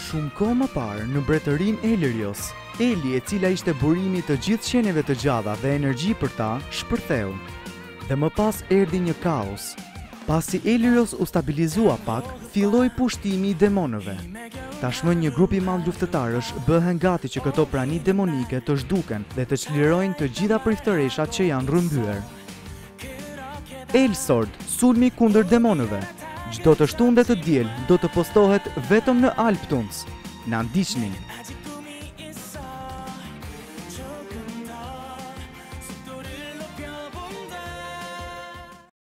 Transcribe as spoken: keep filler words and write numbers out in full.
Shumë kohë më parë, në mbretërinë e Ilirios, Eli, e cila ishte burimi të gjithë qenieve të gjalla dhe energji për ta, shpërtheu. Dhe më pas erdhi një kaos. Pasi Ilirios u stabilizua pak, filloi pushtimi i demonëve. Tashmë një grup i madh luftëtarësh bëhen gati që këto prani demonike të zhduken dhe të çlirojnë të gjitha priftëreshat që janë rrëmbyer. Elsword, sulmi kundër demonëve. Çdo të shtunë dhe të diel do të postohet vetëm në Alptuns. Na ndiqni!